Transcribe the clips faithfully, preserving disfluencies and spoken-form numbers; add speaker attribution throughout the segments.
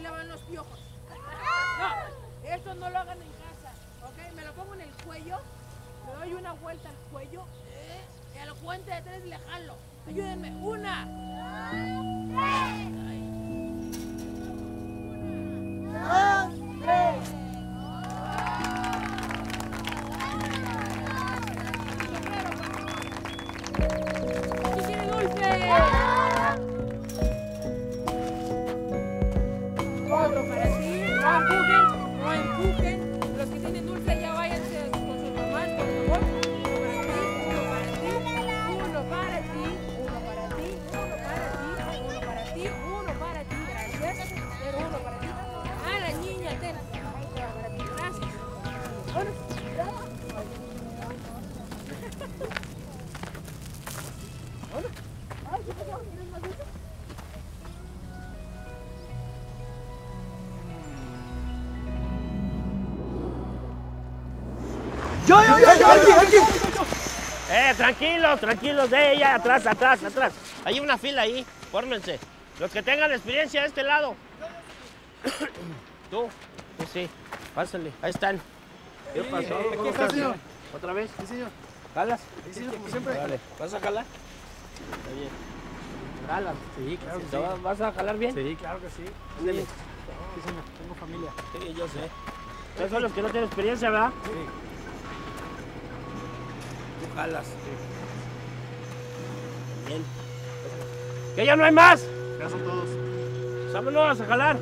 Speaker 1: le van los piojos. No, esto no lo hagan en casa, ¿ok? Me lo pongo en el cuello, me doy una vuelta al cuello, eh, y a la cuenta de tres le jalo. Ayúdenme, una. Dos, tres. ¡Y tiene dulce! Otro para ti. No empujen, no empujen. Los que tienen dulce ya váyanse con sus mamás, por favor. Uno para ti, uno para ti, uno para ti, uno para ti, uno para ti, uno para ti, uno para ti, gracias. Pero uno para ti. A la niña, ten. Para ti, gracias. Bueno, bueno. Ay, ¿qué pasó? ¿Tienes más dulce?
Speaker 2: ¡Yo, yo, yo, yo! ¡Aquí, aquí!
Speaker 3: Eh, tranquilos, tranquilos, eh, ya, atrás, atrás, atrás. Hay una fila ahí, fórmense. Los que tengan experiencia de este lado. Tú, sí, sí, pásale, ahí están. ¿Qué pasó?
Speaker 2: Aquí está, señor.
Speaker 3: ¿Otra vez?
Speaker 2: Sí, señor.
Speaker 3: ¿Jalas?
Speaker 2: Sí, señor, como siempre.
Speaker 3: Dale, ¿vas a jalar? Está bien. Jalas.
Speaker 2: Sí, claro que
Speaker 3: ¿Te
Speaker 2: sí.
Speaker 3: va- ¿Vas a jalar bien?
Speaker 2: Sí, claro que sí.
Speaker 3: Dale.
Speaker 2: Sí, señor, tengo familia.
Speaker 3: Sí, yo sé. Ustedes son los que no tienen experiencia, ¿verdad?
Speaker 2: Sí.
Speaker 3: Tú jalas. Bien. ¡Que ya no hay más!
Speaker 2: Ya son todos.
Speaker 3: Pues vámonos a jalar.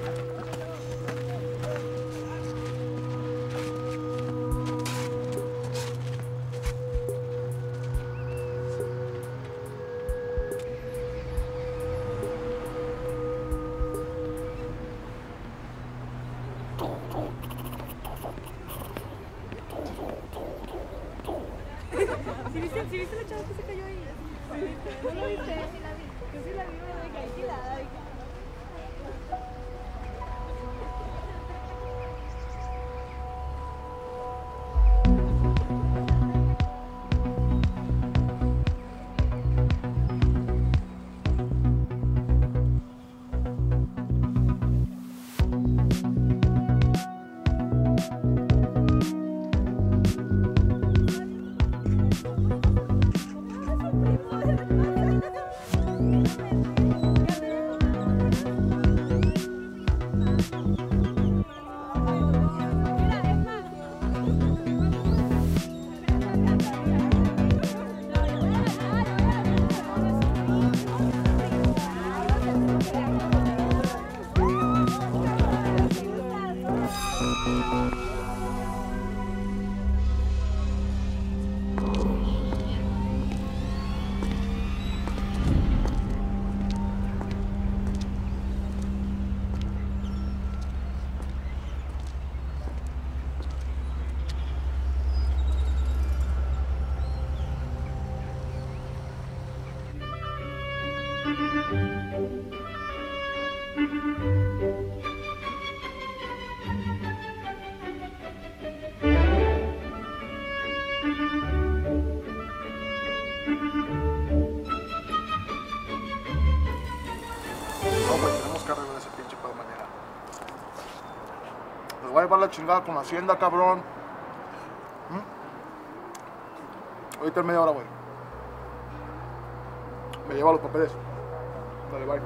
Speaker 1: ¿Sí viste, ¿sí viste la chava que se cayó ahí? ¿Sí viste? ¿No lo viste? Yo sí la vi, pero me caí tirada.
Speaker 4: No, güey, tenemos que arreglar ese pinche pedo mañana. Les voy a llevar la chingada con la hacienda, cabrón. ¿Mm? Ahorita en media hora, güey. Me lleva los papeles. Dale, bye.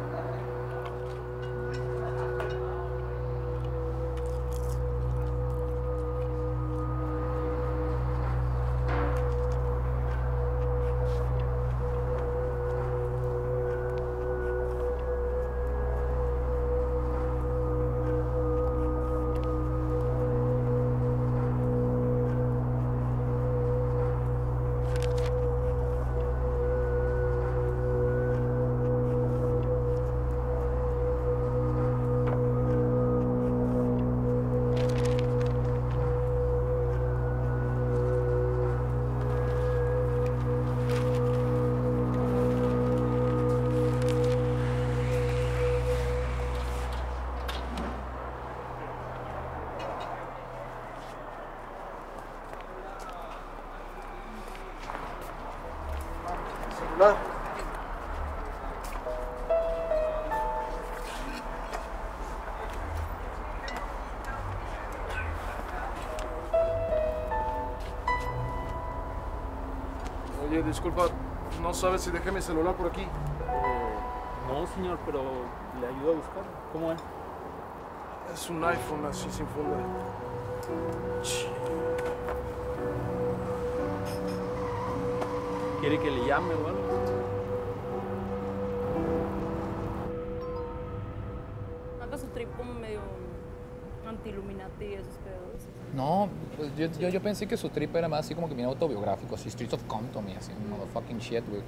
Speaker 4: Celular. Oye, disculpa, ¿no sabes si dejé mi celular por aquí?
Speaker 2: No, señor, pero le ayudo a buscar. ¿Cómo es?
Speaker 4: Es un iPhone así sin funda.
Speaker 2: ¿Quiere que le llame o algo?
Speaker 5: Haga su trip como medio anti-Illuminati y esos pedos.
Speaker 6: No, pues yo, yo, yo pensé que su trip era más así como que bien autobiográfico, así Streets of Compton y así, motherfucking shit, güey.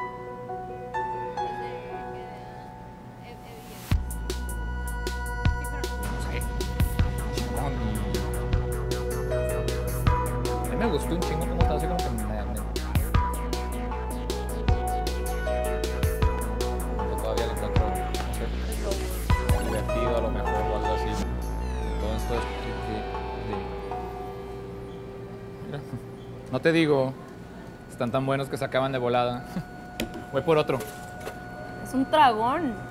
Speaker 6: Chingón. A mí me gustó un chingo cómo estaba así como que me, me... Yo todavía le encuentro, no sé, divertido a lo mejor o algo así. Entonces, de, de... Mira, no te digo, están tan buenos que se acaban de volada. Voy por otro.
Speaker 5: Es un dragón.